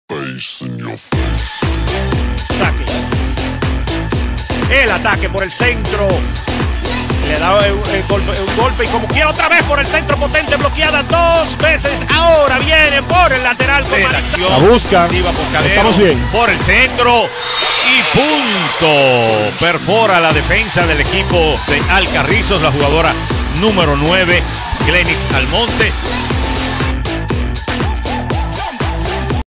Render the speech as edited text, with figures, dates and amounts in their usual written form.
El ataque por el centro. Le da un golpe y como quiera otra vez por el centro potente, bloqueada dos veces. Ahora viene por el lateral con la busca. Estamos bien. Por el centro y punto. Perfora la defensa del equipo de Alcarrizos, la jugadora número 9, Glenis Almonte.